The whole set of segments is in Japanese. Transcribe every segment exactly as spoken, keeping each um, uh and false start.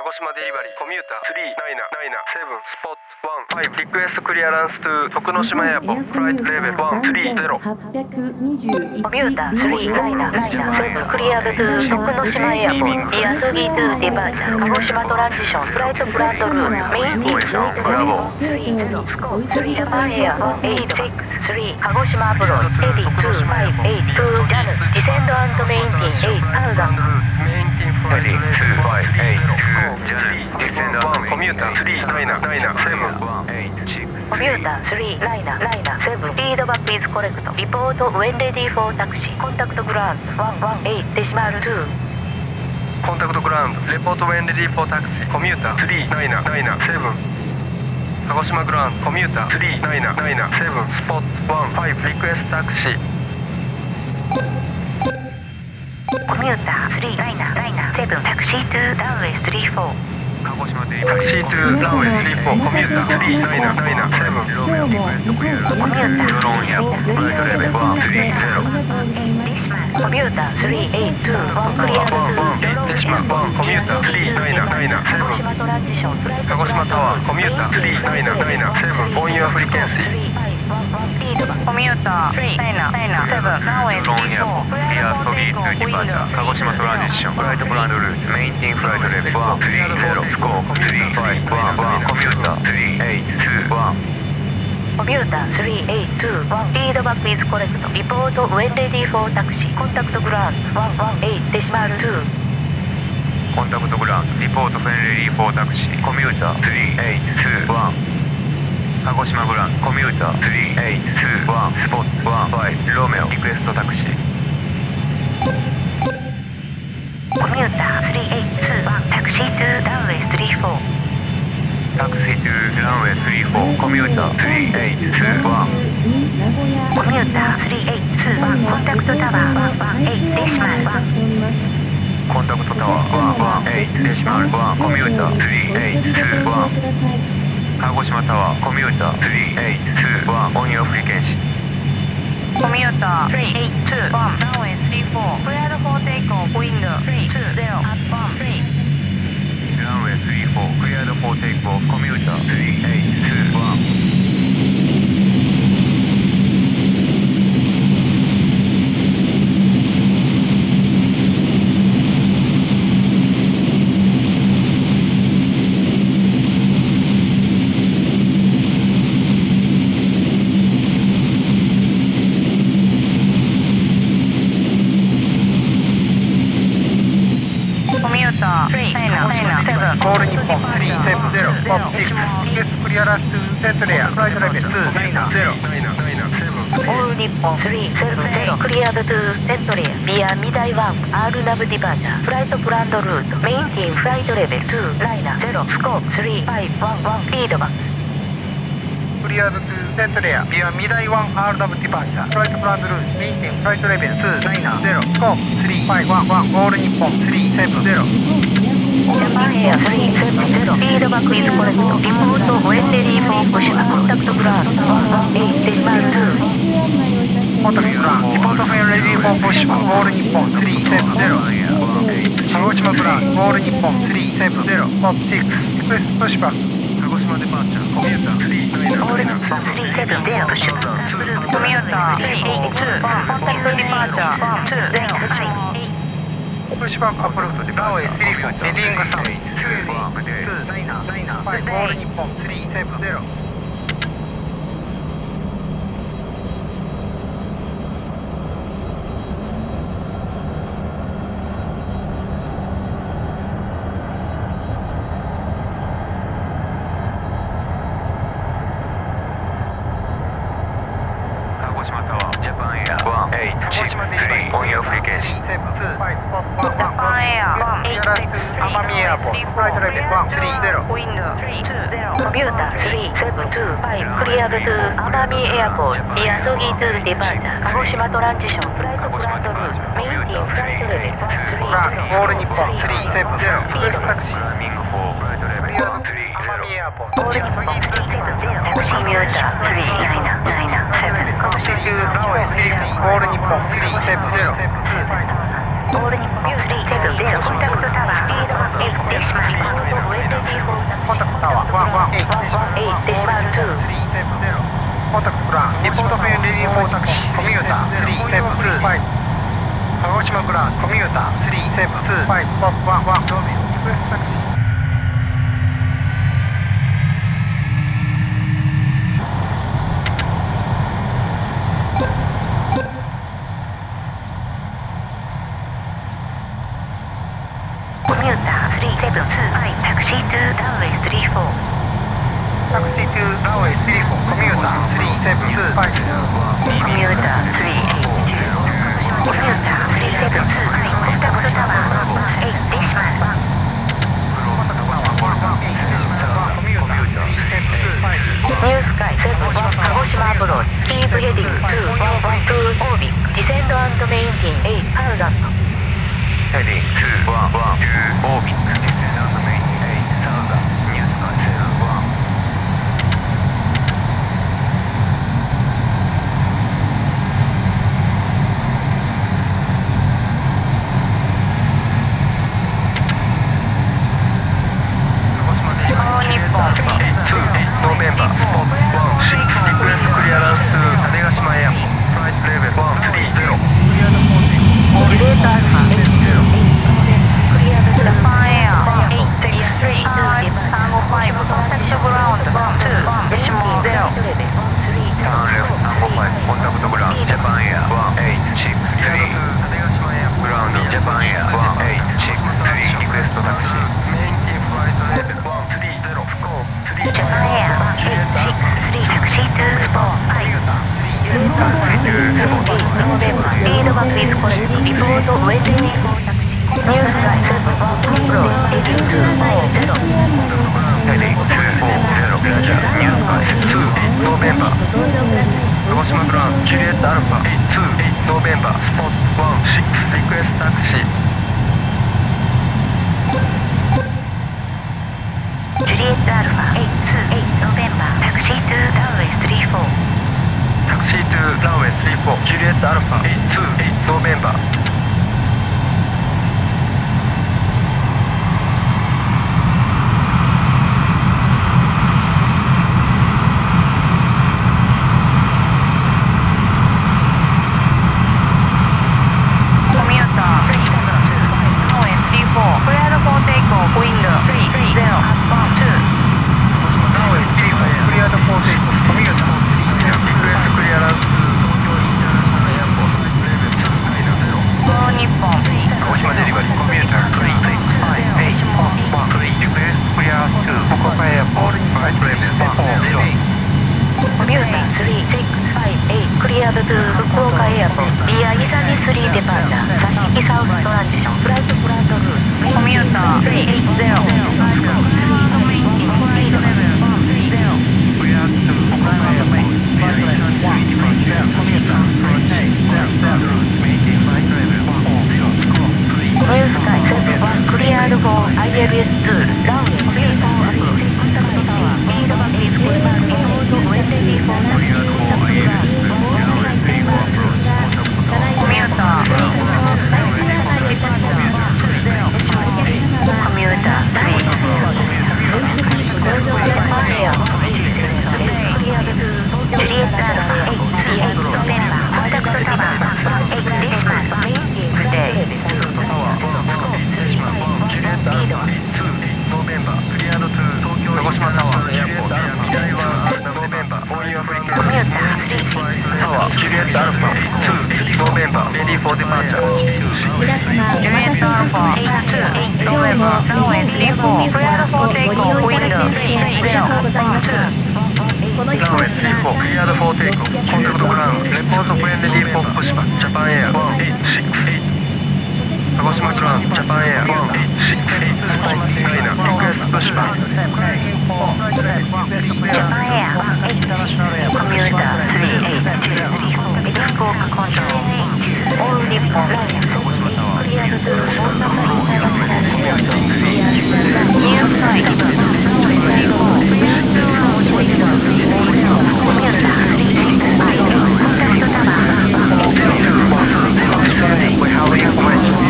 児島デリバリーコミュータースリーナイナナイナセブンスポットワンファイブリクエストクリアランストゥ徳之島エアポートフライトレベルワンスリーゼロはっぴゃくにじゅういちコミュータースリーナイナナイナセブンクリアルトゥ徳之島エアポートイヤソギトゥディバーチャー鹿児島トランジションフライトプラントルームメインティンフライトレベルスリーゼロスコースリージャパンエアエイトシックススリー鹿児島アプローチエディツーファイブエイトツージャヌスディセンドメインティンエイトタウザンドメインティンフライトレベルツーファイブエイトツージャヌスディフェンダーコミュータースリーナイナナイナセブンコミュータースリーナイナナイナセブンリードバックイズコレクトリポートウェンレディーフォータクシーコンタクトグラウンドワンワンエイトデシマルツーコンタクトグラウンドレポートウェンレディーフォータクシーコミュータースリーナイナナイナセブン鹿児島グラウンドコミュータースリーナイナナイナセブンスポットワンファイブリクエストタクシーコミュータースリーナイナナイナセブンタクシートゥランウェイスリーフォータクシートゥランウェイスリーフォーコミュータースリーナイナナイナセブンロメオリクエストクリアランスコミュータードローンエアポートフライトレベルワンスリーゼロコミュータースリーエイトツーワンクリアルトゥデシマワンコミュータースリーナイナナイナセブン鹿児島トランジションフライト鹿児島タワーコミュータースリーナイナナイナセブンオンユアフリケンシーコミュータースリーナイナナイナセブンランウェイスリーフォーリアソギーツディパーチャー鹿児島トランジションフライトプランドルートメインティンフライトレベルワンスリーゼロスコープスリーファイブワンワンコミュータースリーエイトツーワンコミュータースリーエイトツーワンリードバックイズコレクトリポートウェンレディーフォータクシーコンタクトグラウンドワンワンエイトデシマルツーコンタクトグラウンドリポートフェンレディーフォータクシーコミュータースリーエイトツーワン鹿児島グラウンドコミュータースリーエイトツーワンスポットワンファイブロメオリクエストタクシーコミュータースリーエイトツーワンタクシートゥランウェイスリーフォータクシートゥランウェイスリーフォーコミュータースリーエイトツーワンコミュータースリーエイトツーワンコンタクトタワーワンワンエイトデシマルワンコンタクトタワーワンワンエイトデシマルワンコミュータースリーエイトツーワン鹿児島タワーコミュータースリーエイトツーワンオンユアフリケンシーコミュータースリーエイトツーワンランウェイスリーフォークリアルフォーテイクオフウィンドウスリーツーゼロアットワンスリーランウェイスリーフォークリアドフォーテイクオフコミュータースリーエイトツーワンオール日本スリーセブンゼロポップシックスイエスクリアランストゥセントレアフライトレベルツーナイナゼロオール日本スリーセブンゼロクリアルトゥセントレアビアミダイワン R ナブディバーチャーフライトプランドルートメインティンフライトレベルツーナイナゼロスコープスリーファイブワンワンリードバッククリアルトゥセントレアビアミダイワン R ダブディバーチャーフライトプランドルートメインティンフライトレベルツーナイナゼロスコープスリーファイブワンワンオール日本スリーセブンゼロジャパンエアスリーセブンゼロリードバックイズコレクトリポートウェンレディーフォープッシュコンタクトグラウンドワンワンエイトデシマルツーコンタクトグラウンドリポートフェンレディーフォープッシュオール日本スリーセブンゼロ鹿児島グラウンドオール日本スリーセブンゼロポップシックスリクエストプッシュバック鹿児島デパーチャーコミュータースリーナイナオール日ナイナ本スリーセブンゼロプッシュコミュータースリーエイトツーワンコンタクトディパーチャーワンツーゼロプッシュバックアップロードでランウェイスリーフォーレディングサウンドツーナイナナイナファイブオール日本スリーセブンゼロ奄美エアポートフライトレベルワンスリーゼロコミュータースリーセブンツーファイブクリアルトゥ奄美エアポートイヤソギトゥディバーチャー鹿児島トランジションフライトプランドルートメインティンフライトレベルワンスリーランオール日本スリーセブンゼロフィードタクシーラミングフォーフライトレベルワンスリーゼロ奄美エアポートオール日本スリーセブンゼロタクシーミュータースリーナイナナイナセブンタクシー中ランウェイスリーオール日本スリーセブンゼロオール日本スリーセブンゼロコンタクトタワースピードエイトデシマルタワーワンワンエイトデシマルツーコンタクトプランリポートフェンレディーフォータクシーコミュータースリーセブンツーファイブ鹿児島グランコミュータースリーセブンツーファイブワンワンワンエクスプレスタクシーコミュータースリーセブンツーファイブタクシートゥランウェイスリーフォータクシートゥランウェイスリーフォーコミュータースリーセブンツーファイブコミュータースリーエイトコミュータースリーセブンツーファイブコンタクトタワーエイトデシマルニュースカイセブン鹿児島アプローチキープヘディングツーワンワンツーオービックディセンド&メインティンエイトハウザンドヘディングツーワンワンツーオービックディセンド&メインティンエイトサウザンニュースカイセブンワンノーベンバースポットワンシックスリクエストクリアランス種子島エアポートフライトレベルワンスリーゼロジュレータアルファエイトクリアドジャパンエアエイトスリーさんごファイブコンタクトグラウンドツーデシモゼロターンレフトさんごファイブコンタクトグラウンドジャパンエアワンエイトシックススリーグラウンドジャパンエアワンエイトシックススリーリクエストタクシーメインティンフライトレベルワンスリーゼロスコープスリージャパンエアワンエイトシックススリータクシートゥスポーファイブジュレータアルファエイトノーベンバーリードバックイズコレクトリポートウェイティングフォータクシーニュースライセブンアプローチエイトツーファイブゼロヘディングツーフォーゼロラジャーニュースカイツーノーベンバー鹿児島グラウンドジュリエットアルファエイトツーノーベンバースポットワンシックスリクエストタクシージュリエットアルファエイトツーエイトノーベンバータクシートゥランウェイスリーフォータクシートゥランウェイスリーフォージュリエットアルファエイトツーエイトノーベンバー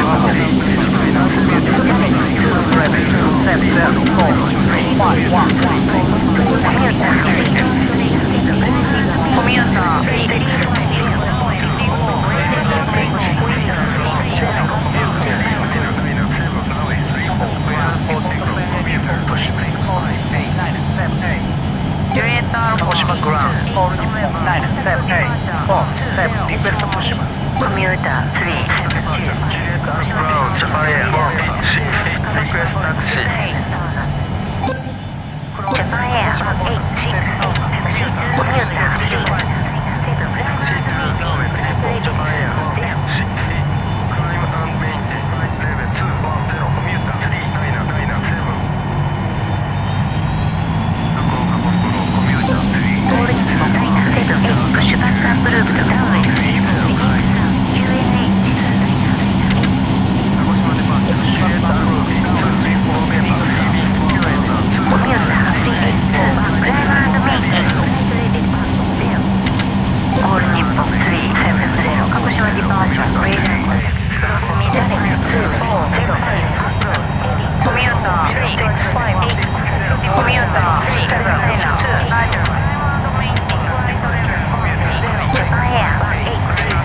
One. コミュータースリーセブンツー Ground Japan Air one eight six eight Request taxi Japan Air one eight six eight taxi to commuter three seven Runway three four Japan Air one eight six eight Climb and maintain flight level two one zero Commuter three nine nine seven 福岡ポストロー Commuter three ゴールインナインセブンエイトプッシュバックアップループとランウェイスリーフォー ユーエヌエイチ鹿児島デパーチャーシュレッダールービーツースリーフォーメンバースリービーキューエイトコミュータースリーエイトツーワンクライム&メイキングオール日本スリーセブンゼロ鹿児島デパーチャーレイダーコネクトクロスミダレクツーフォーゼロファイブコミュータースリーシックスファイブエイトコミュータースリーセブンナインツーナインジャパンエアワンエイトツー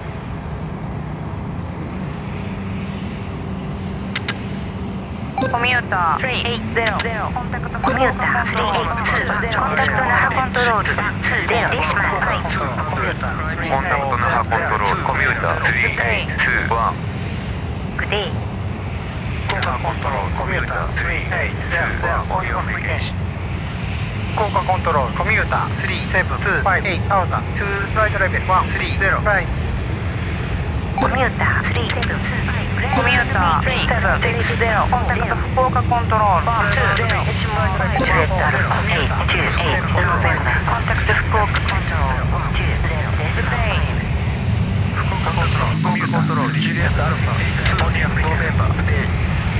コミューューターさんはちゼロコンタクトコミューターさんはちゼロコンタクト那覇コントロールさんはちゼロデシマルはいコンタクト那覇コントロールコミューターさんはちにいちグデイ福岡コントロールコミューターさんはちゼロオンアプリケーション福岡コントロールコミューターさんななにーアウターにフライトレベルいちさんゼロフライコミューターさんななにーコミューターさんななにーゼロコンタクト福岡コントロールさんにゼロジュレットアルファはちにーノーベンバーコンタクト福岡コントロールさんゼロデスプレイ福岡コントロールコミューターコントロールジュリエットアルファノーベンバーグデイ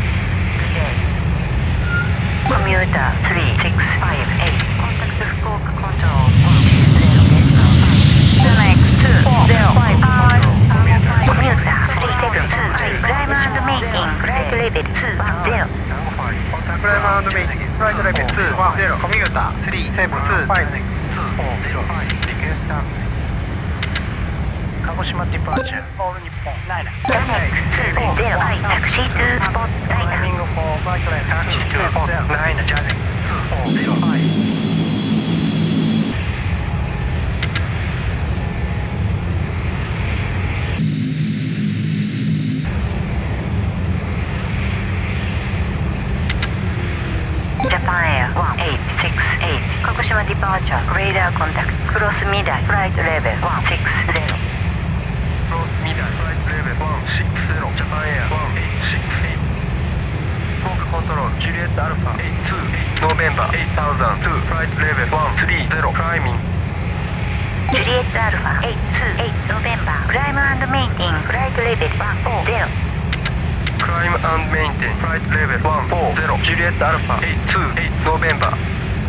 コミューターさんろくごはちコンタクト福岡コントロールさんゼロデスマルセブンエックスにゼロファイブコミューターさんななにークライム&メイキングフライトレベルにゼロクライム&メイキングフライトレベルにゼロコミューターさんななにーご鹿児島ディパーチャーオール日本ナイナダネックスにゼロタクシートゥスポットダイナタイミングフォーフライトレベルタクシートゥスポットナイナジャネックスにゼロファイジャパンエアいちはちろくはち鹿児島ディパーチャーレーダーコンタクトクロスミダイフライトレベルいちろくゼロクロスミダイフライトレベルいちろくゼロジャパンエアいちろくはち福岡コントロールジュリエットアルファはちにーノーベンバーはちまるにフライトレベルいちさんゼロクライミングジュリエットアルファはちにーノベンバークライム&メイティングフライトレベルいちよんゼロクライム&メインテンフライトレベルいちよんゼロジュリエットアルファはちにーノーベンバー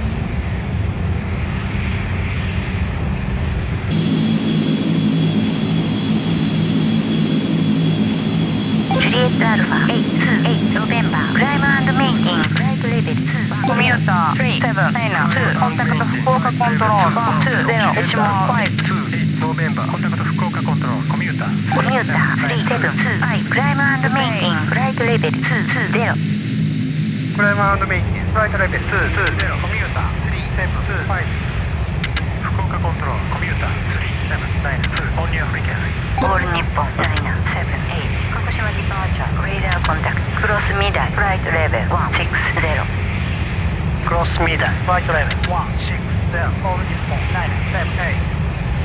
ジュリエットアルファはちにーノベンバークライム&メイティングフライトレベルにコミューターさんななにコンタクト福岡コントロールさんゼロデシマルごノーベンバーコンタクト福岡コントロールコミューターコミューターさんななにクライム&メイティングフライトレベルにゼロクライム&メイキングフライトレベルにゼロコミューターさんななに福岡コントロールコミューターさんななにオンニューアフリケンオール日本ナイナセブンエイト鹿児島ディパーチャーレーダーコンタクトクロスミダイフライトレベルいちろくゼロクロスミダイフライトレベルいちろくゼロオール日本ナイナセブンエイト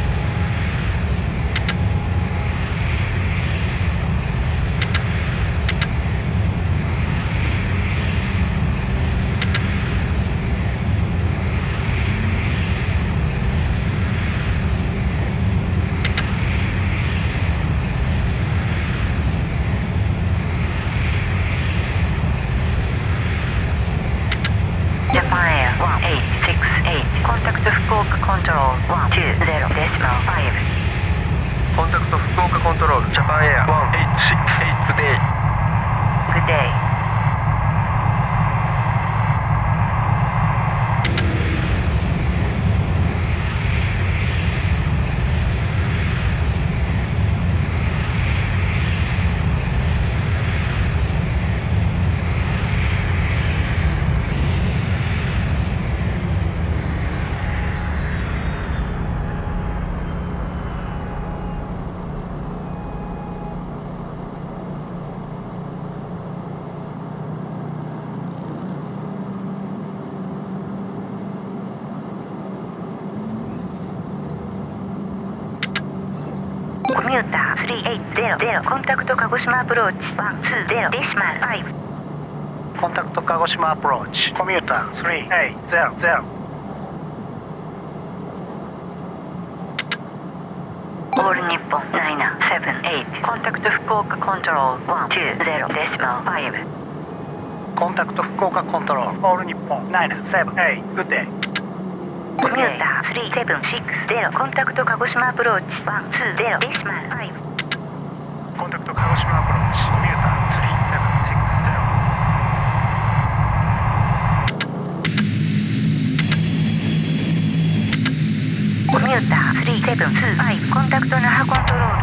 ジャパンエアいちろくはちコンタクト福岡コントロールいちにゼロデシマルごコンタクト福岡コントロールジャパンエアいちろくはちグデイグデイコミューターさんはちゼロゼロコンタクト鹿児島アプローチいちにゼロデシマルごコンタクト鹿児島アプローチコミューターさんはちゼロゼロオール日本ナイナセブンエイトコンタクト福岡コントロールいちゼロデシマルごコンタクト福岡コントロールオール日本ナイナセブンエイトグッデイコミューターさんななろくゼロコンタクト鹿児島アプローチいちにゼロデシマルごコンタクト鹿児島アプローチコミューターさんななろくゼロコミューターさんななろくコンタクト那覇コントロール